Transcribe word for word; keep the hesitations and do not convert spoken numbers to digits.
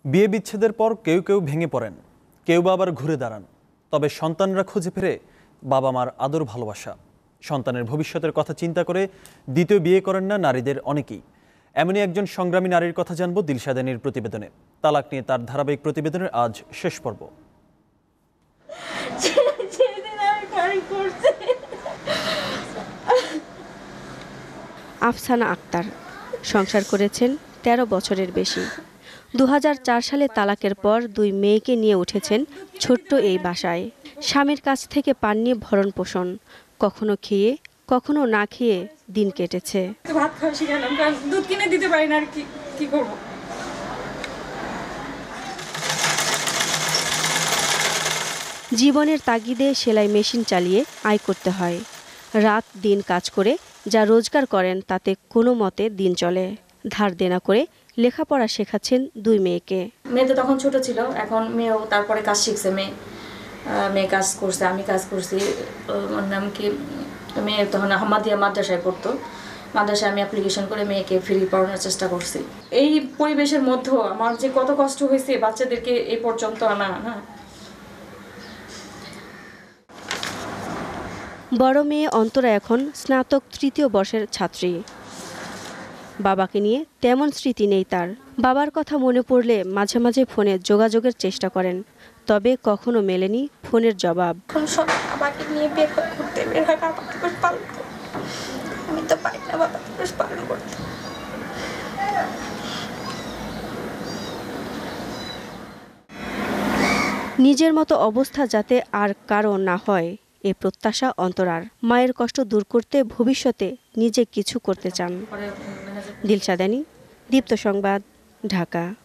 বিয়ে বিচ্ছেদের পর কেউ কেউ ভেঙে পড়েন, কেউ বা আবার ঘুরে দাঁড়ান। তবে সন্তানরা খুঁজে ফেরে বাবা মার আদর ভালোবাসা। সন্তানের ভবিষ্যতের কথা চিন্তা করে দ্বিতীয় বিয়ে করেন না নারীদের অনেকেই। এমনই একজন সংগ্রামী নারীর কথা জানবো দিলশাদানির প্রতিবেদনে। তালাক নিয়ে তার ধারাবাহিক প্রতিবেদনের আজ শেষ পর্ব। আফসানা আক্তার সংসার করেছেন তেরো বছরের বেশি। দু হাজার চার সালে তালাকের পর দুই মেয়েকে নিয়ে উঠেছেন ছোট্ট এই বাসায়। স্বামীর কাছ থেকে পাননি ভরণ পোষণ, কখনো খেয়ে কখনো না খেয়ে দিন কেটেছে। ভাত খাওয়া শিখালাম, কারণ দুধ কিনে দিতে পারি না, আর কি কি করব। জীবনের তাগিদে সেলাই মেশিন চালিয়ে আয় করতে হয়। রাত দিন কাজ করে যা রোজগার করেন তাতে কোনো মতে দিন চলে। ধার দেনা করে লেখাপড়া শেখাচ্ছেন দুই মেয়েকে। মেয়ে তো তখন ছোট ছিল, এখন মেয়েও তারপরে কাজ শিখছে। মেয়ে মেয়ে কাজ করছে, আমি কাজ করছি। ওর নাম কি, মেয়ে তখন হামাদিয়া মাদ্রাসায় পড়তো। মাদ্রাসায় আমি অ্যাপ্লিকেশন করে মেয়েকে ফ্রি পড়ানোর চেষ্টা করছি। এই পরিবেশের মধ্যেও আমার যে কত কষ্ট হয়েছে বাচ্চাদেরকে এই পর্যন্ত আনা। হ্যাঁ, বড় মেয়ে অন্তরা এখন স্নাতক তৃতীয় বর্ষের ছাত্রী। বাবাকে নিয়ে তেমন স্মৃতি নেই তার। বাবার কথা মনে পড়লে মাঝে মাঝে ফোনে যোগাযোগের চেষ্টা করেন, তবে কখনো মেলেনি ফোনের জবাব। বাবাকে নিয়ে বের করতে বের হয়, বাবা দিবস পালন করতে। আমি তো পারি না বাবা দিবস পালন করতে। নিজের মতো অবস্থা যাতে আর কারো না হয়, এ প্রত্যাশা অন্তরার। মায়ের কষ্ট দূর করতে ভবিষ্যতে নিজে কিছু করতে চান। দিলশাদানি, দীপ্ত সংবাদ, ঢাকা।